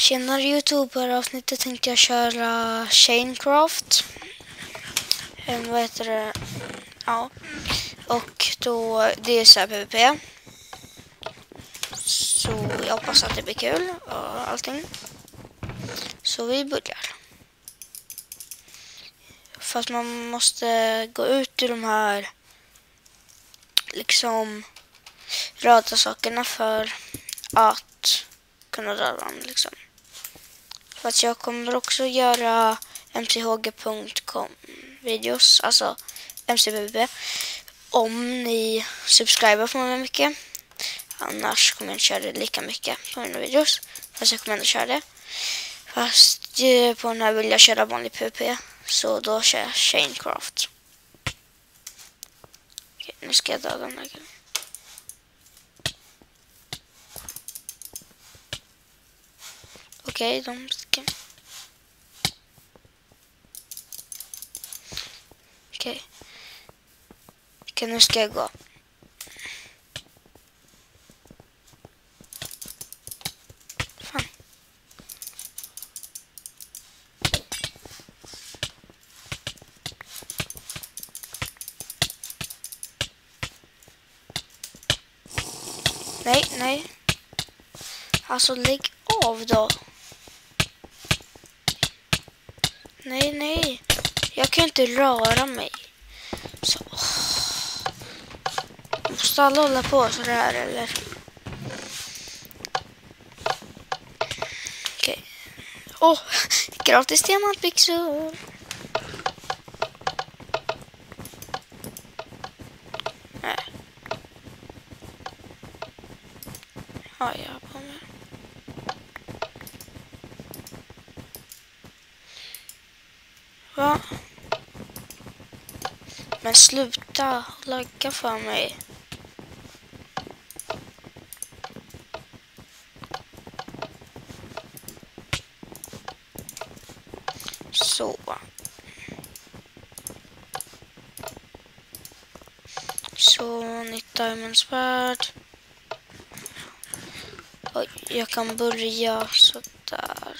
Tjenare YouTuber, avsnittet tänkte jag köra Shanecraft. Vad heter det? Ja. Och då, det är så här PvP. Så jag hoppas att det blir kul och allting. Så vi börjar. Fast man måste gå ut ur de här liksom röda sakerna för att kunna röra dem liksom. Fast jag kommer också göra mchg.com videos, alltså mcbb, om ni subscriber på mig mycket. Annars kommer jag inte köra det lika mycket på mina videos. Fast jag kommer ändå köra det. Fast på den här vill jag köra vanlig PvP. Så då kör jag Shanecraft. Okej, nu ska jag döda den här killen. Okej, de sticker. Okej, nu ska jag gå. Fan. Nej. Alltså lägg av då. Nej. Jag kan inte röra mig. Så. Måste alla hålla på så där eller? Okej. Gratis diamantpixel. Nej. Ja, jag har på mig. Va? Men sluta lagga för mig. Så. Så, nytt diamondsvärd. Oj, jag kan börja så där.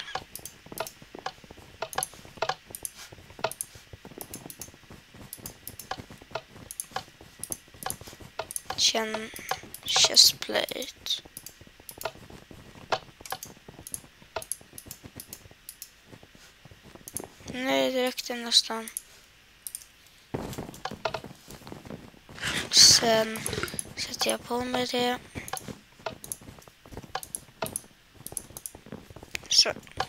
Känn chestplate. Nej, det räckte nästan. Sen sätter jag på mig det. Så.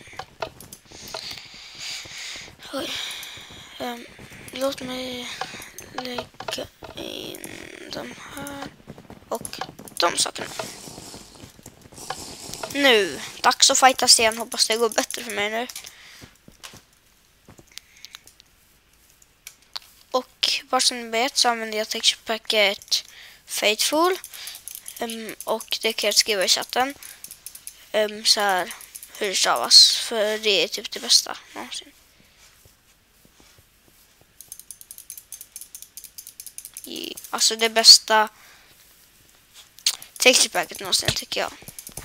Oj. Låt mig lägga in de här och de sakerna. Nu, dags att fightas igen. Hoppas det går bättre för mig nu. Och bara som ni vet så använder jag texture packet Faithful. Och det kan jag skriva i chatten. Så här hur det stavas. För det är typ det bästa någonsin. Alltså det bästa texture packet någonsin tycker jag.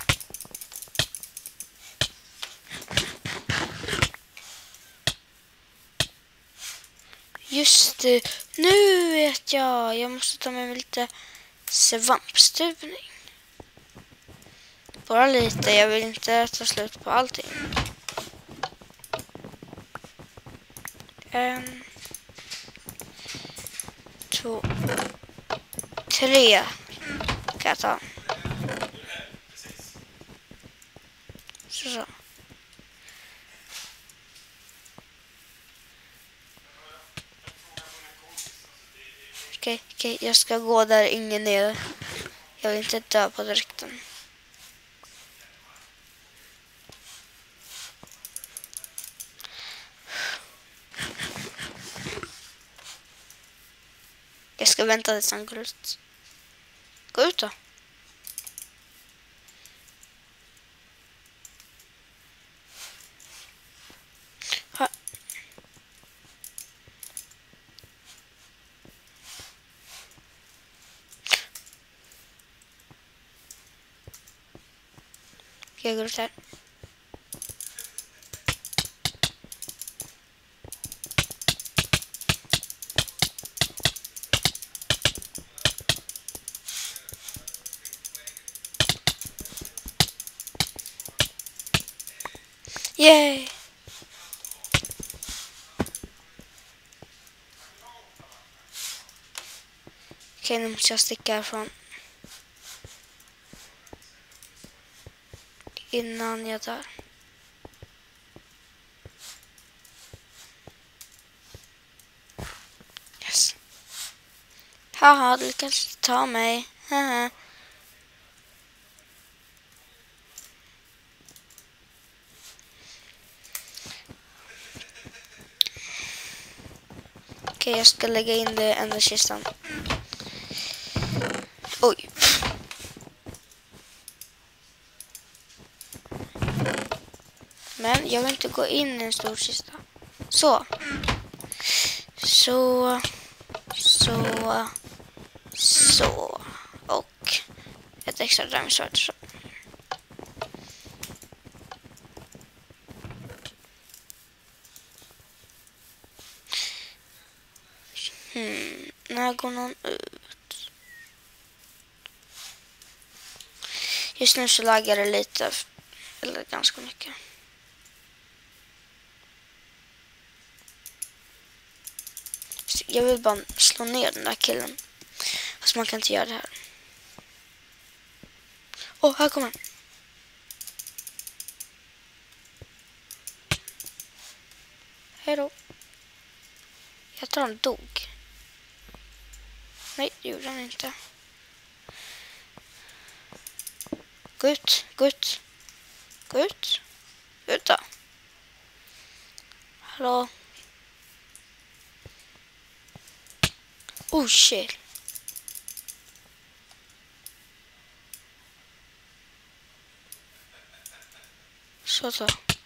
Just det, nu vet jag. Jag måste ta med mig lite svampstuvning. Bara lite, jag vill inte ta slut på allting. 1, 2, 3 kan jag ta. Så. Okej, jag ska gå där ingen är. Jag vill inte dö på direkten. Jag ska vänta tills han går ut. Gå ut då. Ha. Jag går ut här. Yay! Okej, nu måste jag sticka härifrån. Innan jag dör. Yes. Haha, du kanske ta mig. Haha. Okej, jag ska lägga in det enda kistan. Oj. Men jag vill inte gå in i en stor kista. Så. Så. Och ett extra diamond så. När går någon ut? Just nu så laggar det lite. Eller ganska mycket. Jag vill bara slå ner den där killen. Fast man kan inte göra det här. Åh, här kommer han. Hej då. Jag tror han dog. Nej, det gjorde han inte. Gå ut, gå ut. Gå ut. Ut då. Hallå. Oh shit. Så.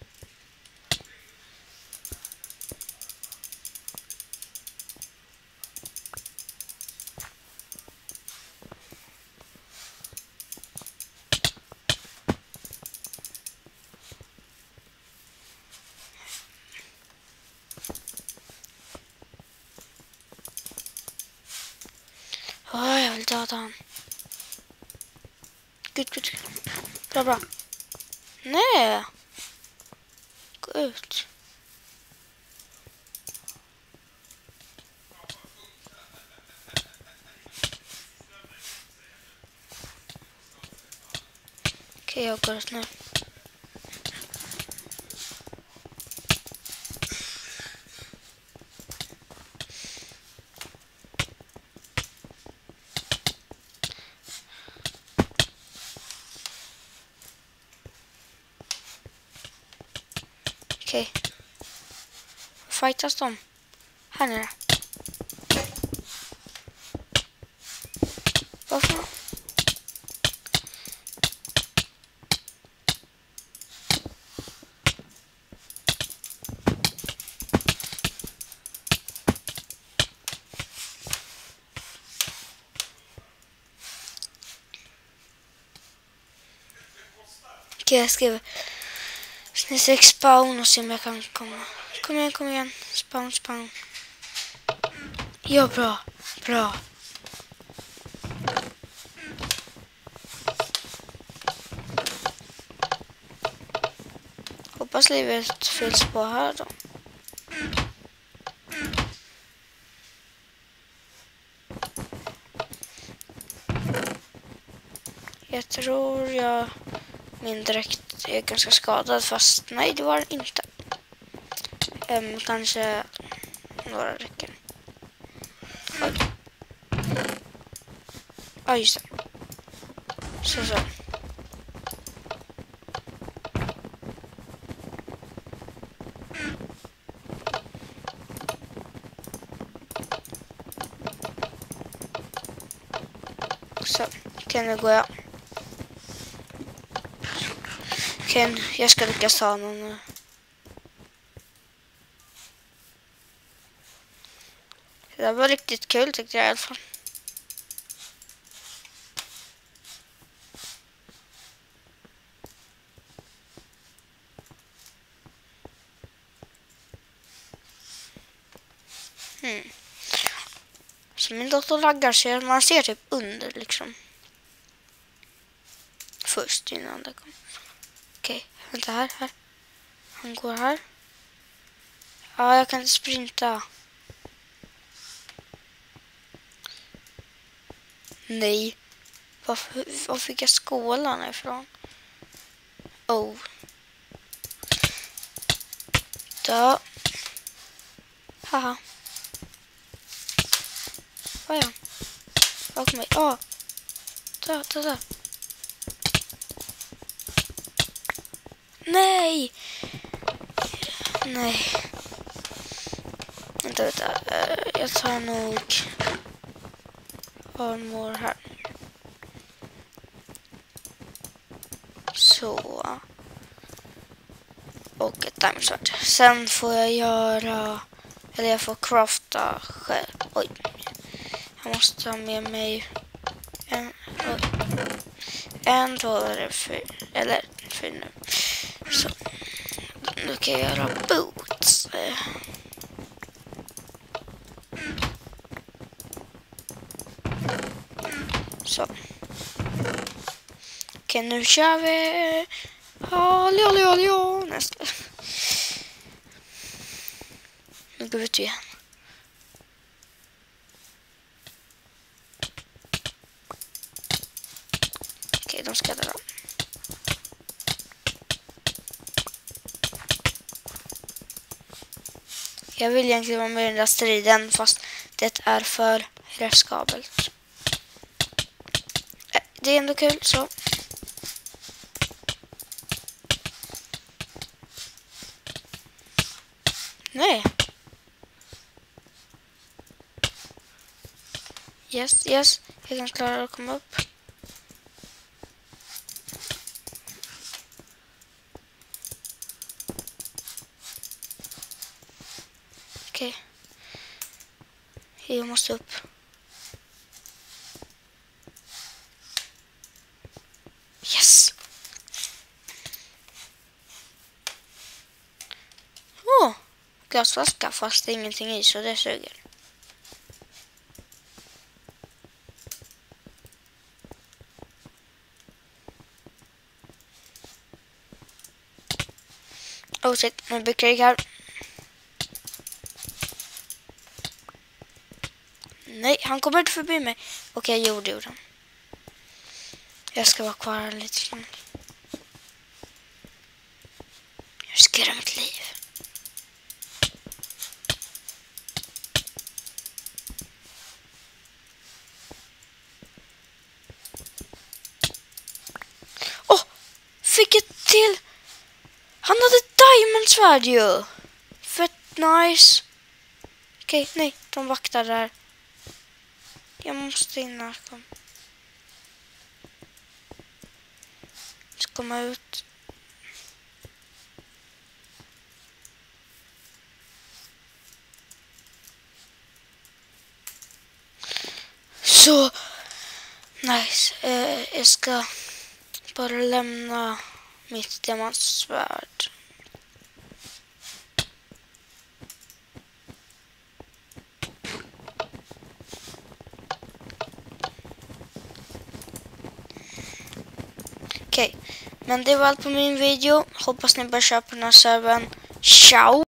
Jag vill döda han. Gud. Bra. Nej. Gå ut. Okej, jag går ut nu. Okej. Fightas de? Här nere. Varför? Okej, jag skriver snedstreck spawn och se om jag kan komma. Kom igen. Spawn. Ja, bra. Hoppas livet fylls på här då. Jag tror min dräkt är ganska skadad, fast nej, det var den inte. Kanske några räcker. Oj. Just det. Så. Så, nu går jag. Okej, jag ska lyckas ta någon nu. Det var riktigt kul tyckte jag i alla fall. Så min dator laggar så man ser typ under liksom. Först innan det kommer. Okej, vänta här. Han går här. Ja, jag kan inte sprinta. Nej. Var fick jag skålarna ifrån? Oh. Dö. Haha. Var är han? Bakom mig. Åh. Dö. Nej. Nej. Vänta. Jag tar nog armor här. Så. Och ett diamondsvärd. Sen får jag göra... Eller jag får crafta själv. Oj. Jag måste ha med mig en 2 eller 4 nu. Så. Nu kan jag göra boots. Så. Okej, nu kör vi. Ja. Nästa. Nu går vi ut igen. Okej, de ska dra. Jag vill egentligen vara med i den där striden, fast det är för riskabelt. Det är ändå kul, så. Nej. Yes. Jag kan klara att komma upp. Okej. Jag måste upp. Yes. Gasflaska, fast det är ingenting i, så det suger. Shit, nu blir krig här. Nej, han kommer inte förbi mig. Okej, jag gjorde han. Jag ska vara kvar här lite grann. Jag riskerar mitt liv. Fick ett till. Han hade ett diamondsvärd ju. Fett nice. Okej, nej, de vaktar där. Jag måste in här. Kom. Jag ska komma ut. Så nice. Jag ska bara lämna mitt diamantsvärd. Okej, men det var allt på min video. Hoppas ni börjar köpa den här servern. Ciao!